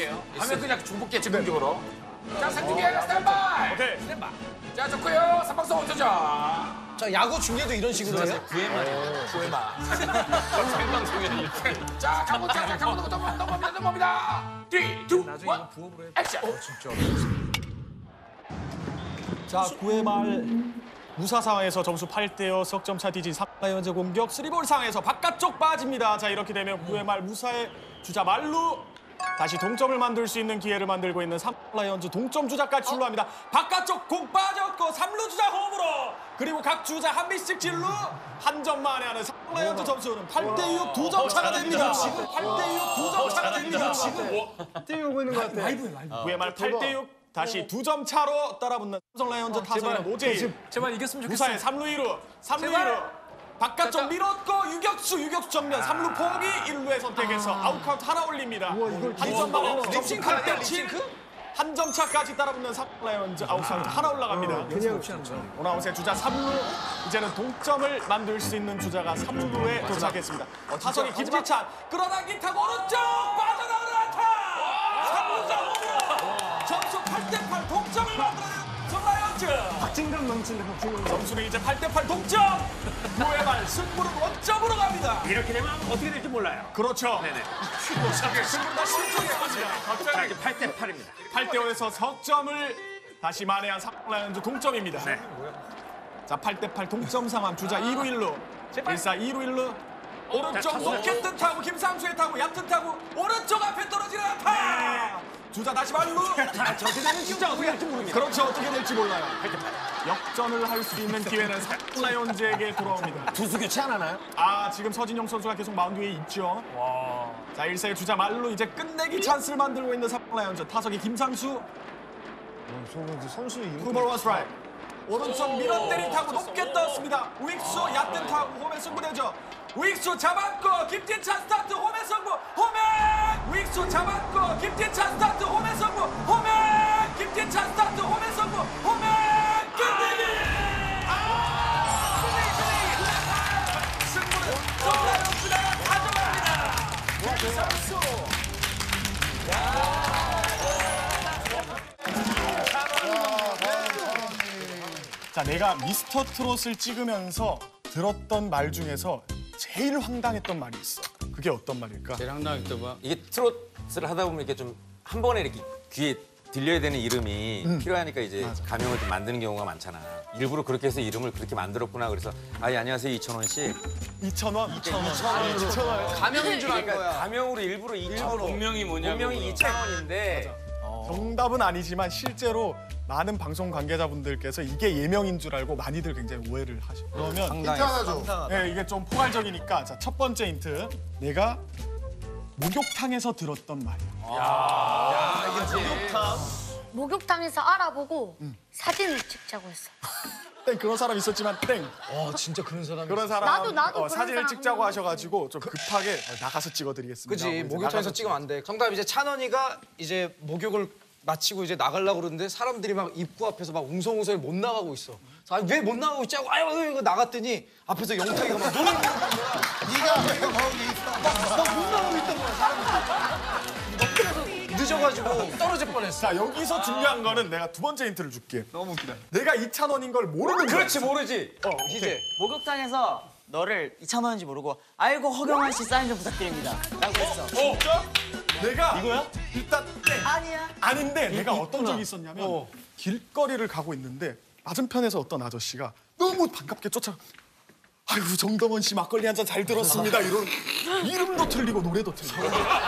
할게요. 하면 그냥 중복게 즉흥적으로. 자, 상준이야, 스탠바이! 오케이. 스탠바이. 자, 좋고요. 삼방송 어쩌죠? 자, 야구 중계도 이런 식으로 해요? 구해마. 자, 가보자. 가보자. 넘어갑니다. 3, 2, 1, 액션. 자, 9회 말 무사 상황에서 점수 8대5 석점차 뒤진 삼라이온즈 공격 3볼 상황에서 바깥쪽 빠집니다. 자, 이렇게 되면 9회 말 무사의 주자 말루 다시 동점을 만들 수 있는 기회를 만들고 있는 삼라이온즈 동점 주자까지 출루합니다. 바깥쪽 공 빠졌고 3루 주자 홈으로 그리고 각 주자 한 비씩 진루 한 점 만에하는 삼라이온즈 점수는 8대6 2점 차가 됩니다. 지금 8대6 2점 차가 됩니다. 지금 뛰고 있는 것 같아. 9회 말 8대6 다시 2점 차로 따라붙는 삼성 라이온즈 타선은 오재일. 제발 이겼으면 무사의 3루 2루, 3루 2루. 바깥쪽 밀었고 유격수 정면 3루 포기 1루에 선택해서 아웃카운트 하나 올립니다. 한 점 만에 립싱크 아니야, 립싱크? 한 점 차까지 따라붙는 삼성 라이온즈 아웃카운트 하나 올라갑니다. 오나웃의 주자 3루. 이제는 동점을 만들 수 있는 주자가 3루에 도착했습니다. 타석이 김지찬 끌어당기 타고 오른쪽 빠져나오는 안타. 3루자 홈으로 점수 8대8 동점을 만들어낸 라이온즈. 박진감 넘치는 박진감. 점수는 이제 8대8 동점. 9회 말 승부는 원점으로 갑니다. 이렇게 되면 어떻게 될지 몰라요. 그렇죠. 네네. 승부가 실속에 갑니다. 갑자기 8대8입니다. 8대5에서 석점을 다시 만회한 삼성 라이온즈 동점입니다. 네. 자, 8대8 동점 상황 주자 2루 1루. 1사 2루 1루. 오른쪽 높게 뜬 타고 김상수의 타고 얕은 타고 오른쪽 앞에 떨어지는 안타. 주자 다시 말루. 저렇게 되면 진짜 어떻게 될지 모릅니다. 그렇죠. 어떻게 될지 몰라요. 역전을 할 수 있는 기회는 삼성 라이온즈에게 돌아옵니다. 투수 교체 안 하나요? 아, 지금 서진용 선수가 계속 마운드 위에 있죠. 자, 1사의 주자 말루 이제 끝내기 찬스를 만들고 있는 삼성 라이온즈. 타석이 김상수. 선수 투볼 원 스트라이크. 오른쪽 밀어때리 타고 높게 떴습니다. 우익수 얕은 타고 홈에 승부되죠. 우익수 잡았고 김진찬 스타트 홈에 승부. 홈에 우익수 잡았고 김진찬 스타트 홈에 승부. 홈에 김진찬 스타트 홈에 승부. 홈에 끝내기. 승부는 라이온즈가 가져갑니다. 김상수. 자, 내가 미스터 트롯을 찍으면서 들었던 말 중에서 제일 황당했던 말이 있어. 그게 어떤 말일까? 제일 황당했던 거 이게 트롯을 하다 보면 이렇게 좀 한 번에 이렇게 귀에 들려야 되는 이름이 필요하니까 이제 가명을 좀 만드는 경우가 많잖아. 일부러 그렇게 해서 이름을 그렇게 만들었구나. 그래서 아예 안녕하세요 2,000원 씨. 2,000원. 가명인 줄 알 그러니까 거야. 가명으로 일부러 2,000원. 본명이 뭐냐고. 본명이 2,000원인데 정답은 아니지만 실제로 많은 방송 관계자분들께서 이게 예명인 줄 알고 많이들 굉장히 오해를 하셔. 그러면 황당했어. 네, 이게 좀 포괄적이니까 자, 첫 번째 힌트. 내가 목욕탕에서 들었던 말이야. 목욕탕에서 알아보고 사진을 찍자고 했어. 땡 그런 사람 있었지만 땡. 진짜 그런 사람이 그런 사람 나도 그런 사진을 사람 찍자고 한 하셔가지고 좀 급하게 나가서 찍어드리겠습니다. 그지 이제 목욕탕에서 나가서 찍으면 안 돼. 정답 이제 찬원이가 이제 목욕을 마치고 이제 나가려고 그러는데 사람들이 막 입구 앞에서 막 웅성웅성이 못 나가고 있어. 왜 못 나가고 있지 하고 아유 이거 나갔더니 앞에서 영탁이가 막 노래 부르는 거야. 네가 왜 거기 있어? 막 못 나가고 있던 거야 사람들이. 늦어가지고 떨어질 뻔했어. 자, 여기서 중요한 거는 내가 두 번째 힌트를 줄게. 너무 웃기다. 내가 2,000원인 걸 모르는 거야. 그렇지 모르지. 이제 목욕탕에서 너를 2,000원인지 모르고 알고 허경환 씨 사인 좀 부탁드립니다 라고 했어. 진짜? 내가 이거야? 일단 땡. 아니야. 아닌데 내가 어떤 적이 있었냐면 길거리를 가고 있는데 맞은편에서 어떤 아저씨가 너무 반갑게 쫓아. 아이고 정동원 씨 막걸리 한 잔 잘 들었습니다. 이런 이름도 틀리고 노래도 틀리고.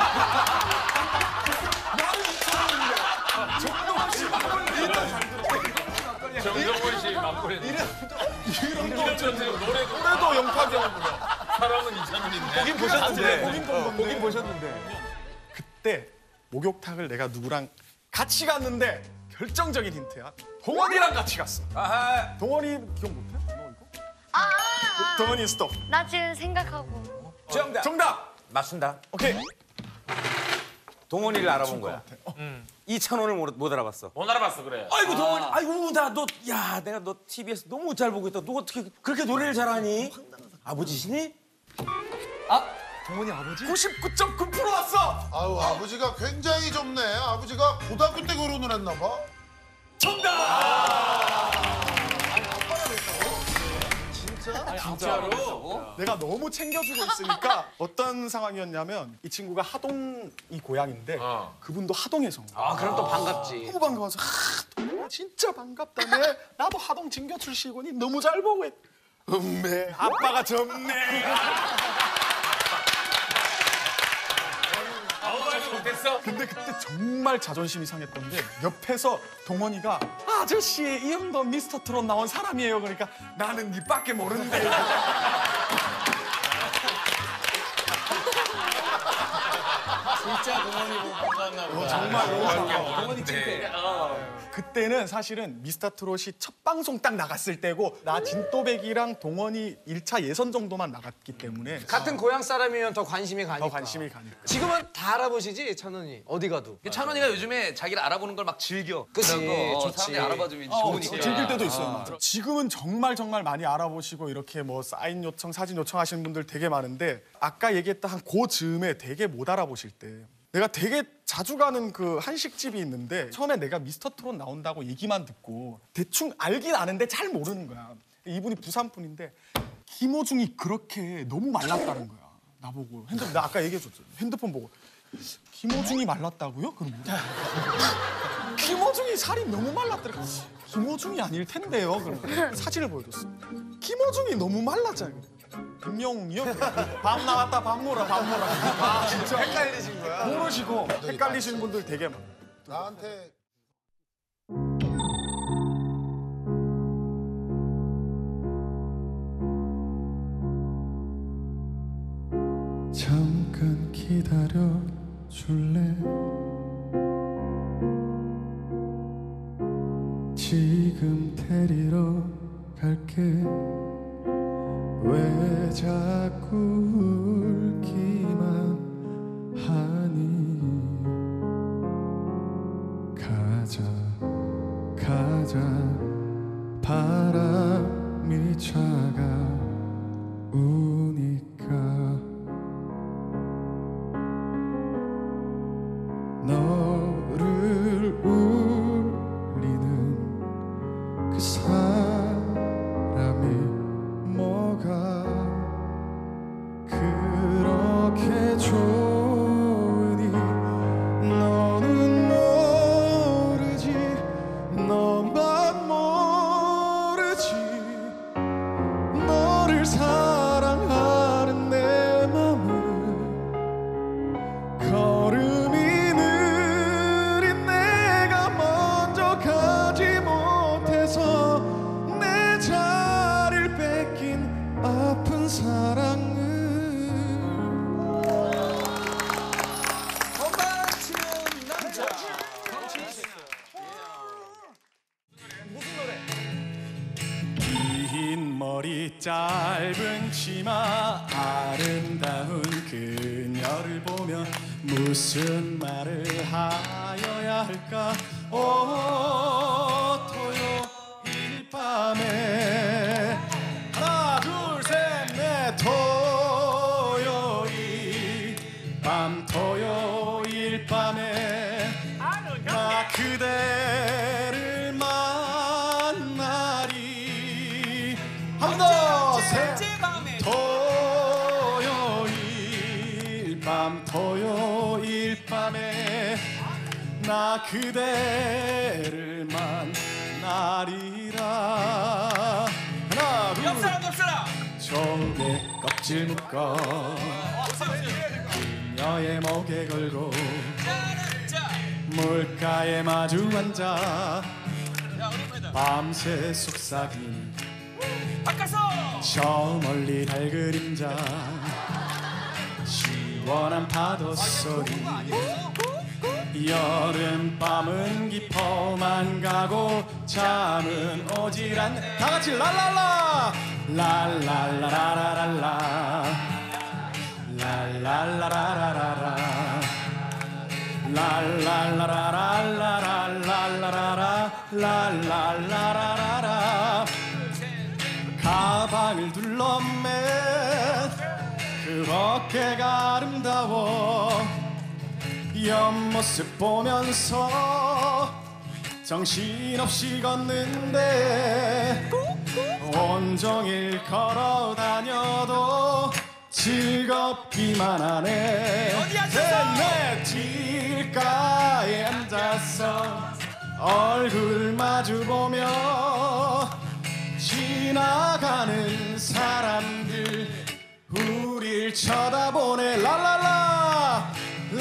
나는 2,000원인데 정동원 씨 막걸리 한 잔 잘 들었어. 정정원 씨 막걸리. 이름도 틀리고 노래도 영탁이 형이고. 사람은 2,000원인데. 보긴 보셨는데. 보긴 보셨는데. 그때 목욕탕을 내가 누구랑 같이 갔는데 결정적인 힌트야. 동원이랑 같이 갔어. 아하. 동원이 기억 못해? 너 이거? 동원이 스톱. 나 지금 생각하고. 정답. 정답. 맞춘다. 오케이. 동원이를 알아본 거야. 2,000원을 못 알아봤어. 못 알아봤어 그래. 아이고 동원이, 아이고 내가 너 TV에서 너무 잘 보고 있다. 너 어떻게 그렇게 노래를 잘하니? 아버지시니? 동원이 아버지? 99.9% 왔어. 아유, 아버지가 굉장히 좁네. 아버지가 고등학교 때 결혼을 했나 봐. 내가 너무 챙겨주고 있으니까 어떤 상황이었냐면 이 친구가 하동이 고향인데 그분도 하동에서 온 거야. 아, 그럼 또 반갑지. 너무 반가워서 진짜 반갑다네. 나도 하동 진교 출신이니 너무 잘 보고 있. 음메 아빠가 젊네. 근데 그때 정말 자존심이 상했던 게 옆에서 동원이가 아저씨 이 형도 미스터 트롯 나온 사람이에요. 그러니까 나는 니밖에 모르는데. 진짜 동원이고 반가웠나 보다. 정말 동원이 찐때. 그때는 사실은 미스터 트롯이 첫 방송 딱 나갔을 때고 나 진또배기랑 동원이 1차 예선 정도만 나갔기 때문에 같은 고향 사람이면 더 관심이 가니까. 더 관심이 가니까. 지금은 다 알아보시지, 찬원이. 어디 가도. 찬원이가 요즘에 자기를 알아보는 걸 막 즐겨. 그치, 그래갖고 좋지. 사람들이 알아봐주면 좋으니까. 즐길 때도 있어요. 지금은 정말 많이 알아보시고 이렇게 뭐 사인 요청, 사진 요청하시는 분들 되게 많은데 아까 얘기했던 한 그 즈음에 되게 못 알아보실 때 내가 되게 자주 가는 그 한식집이 있는데 처음에 내가 미스터 트롯 나온다고 얘기만 듣고 대충 알긴 아는데 잘 모르는 거야. 이분이 부산 분인데 김호중이 그렇게 너무 말랐다는 거야. 나보고 핸드폰, 나 아까 얘기해줬죠. 핸드폰 보고 김호중이 말랐다고요? 그럼 뭐야? 김호중이 살이 너무 말랐더래. 김호중이 아닐 텐데요. 그럼 사진을 보여줬어. 김호중이 너무 말랐잖아요. 김영웅이요? 밥 나왔다, 밥 먹으라, 밥 먹으라. 아, 진짜 헷갈리신 거야? 모르시고 헷갈리시는 분들 되게 많아. 나한테 잠깐 기다려 줄래? 지금 데리러 갈게. 왜 자꾸 울기만 하니? 가자 가자. 바람이 차가우니까 너를 울리는 그 사람이 뭐가 그렇게 좋으니? 너는 모르지, 너만 모르지. 너를 사랑하는 내 맘을 걸음이 느린 내가 먼저 가지 못해서 내 자리를 뺏긴 아픈 사랑을. 긴 머리 짧은 치마 아름다운 그녀를 보면 무슨 말을 하여야 할까? 오 토요일 밤에 하나 둘 셋 넷 토요일 밤 토요일 밤에 나 그대를 만나리. 한 번 셋 토요일 밤 토요일 밤에 나 그대를 만나리라. 하나 둘 옆사람. 속에 껍질 묶어 그녀의 목에 걸고 물가에 마주 앉아 밤새 속삭이는 저 멀리 달 그림자 시원한 파도 소리. 여름밤은 깊어만 가고 잠은 오질 않네. 다 같이 랄랄라 랄랄라라라랄라 랄랄라라라라라 랄랄라라랄라랄라라라 랄랄라라라라. 가방을 둘러맨 그 어깨가 아름다워 옆모습 보면서 정신없이 걷는데 온종일 걸어 다녀도 즐겁기만 하네. 어디 앉아서? 내 길가에 앉아서 얼굴 마주보며 지나가는 사람들 우릴 쳐다보네. 랄랄라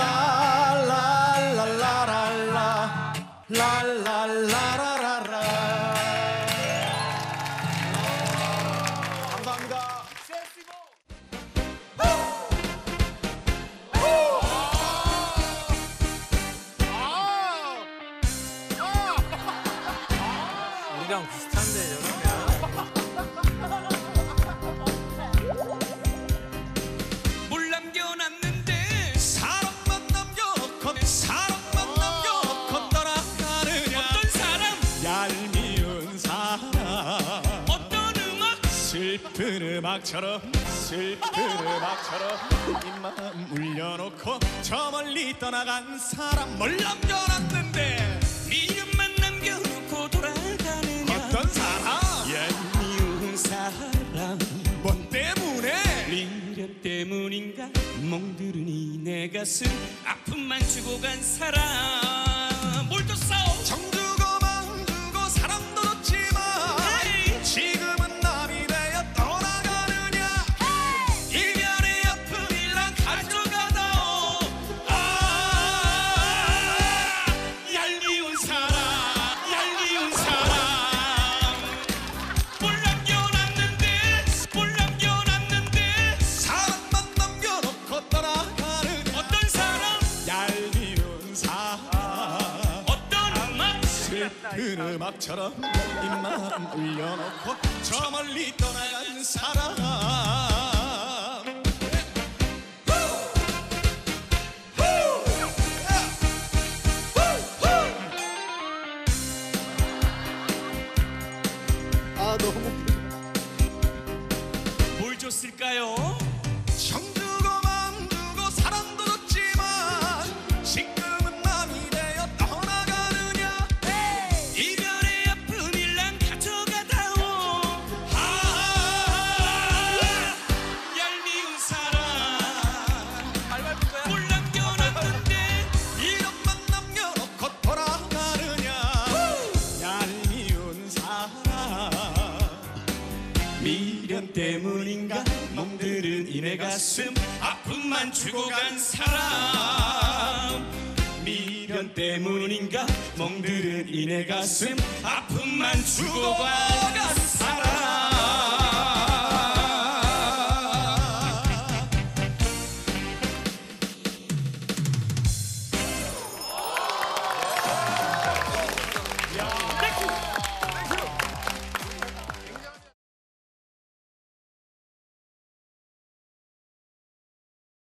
라라라라라라 랄랄라라라라. 감사합니다. 우리랑 비슷한데 저러면. 물 남겨놨는데 사람만 남겨놓고 사람만 남겨놓고 떠나가느냐. 어떤 사람 얄미운 사람 어떤 음악 슬픈 음악처럼 입만 울려놓고 저 멀리 떠나간 사람 뭘 남겨놨는데 미련만 남겨놓고 돌아가느냐. 어떤 사람 얄미운 사람 뭐 때문에 미련 때문인가 멍들으니 내 가슴 아픔만 주고 간 사람. 뭘 또 싸워 정 주고 마음 주고 사람도 줬지만 에이. 지금은 남이 되어 떠나가느냐. 이별의 아픔이랑 가져가다오. 얄미운 사람 뭘 남겨놨는데 사람만 남겨놓고 떠나가느냐. 어떤 사람 얄미운 사람 어떤 음악 슬픈 음악처럼 입만 울려놓고 저 멀리 떠나간 사람. 아 너무 뭘 줬을까요? 정 주고 마음 주고 사랑도 줬지만 지금은 남이 되어 떠나가느냐. 이별의 아픔이랑 가져가다오. 얄미운 사람 뭘 남겨놨는데 이름만 남겨놓고 돌아가느냐. 얄미운 사람 미련 때문인가 멍들은 이내 가슴 아픔만 주고 간 사람. 미련 때문인가 멍들은 이내 가슴 아픔만 주고 간 사람.